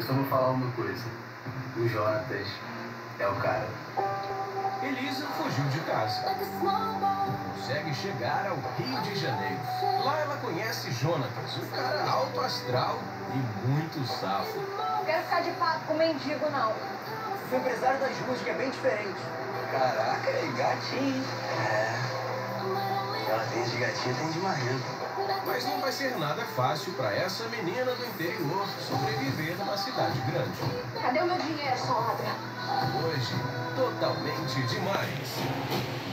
costumo falar uma coisa. O Jonatas é o cara. Elisa fugiu de casa. Consegue chegar ao Rio de Janeiro. Lá ela conhece Jonatas, um cara alto astral e muito safo. Não quero ficar de papo com mendigo, não. O empresário das músicas é bem diferente. Caraca, é gatinho. Ela tem de gatinho, tem de marido. Mas não vai ser nada fácil para essa menina do interior sobreviver numa cidade grande. Cadê o meu dinheiro, sua ladra? Hoje, totalmente demais.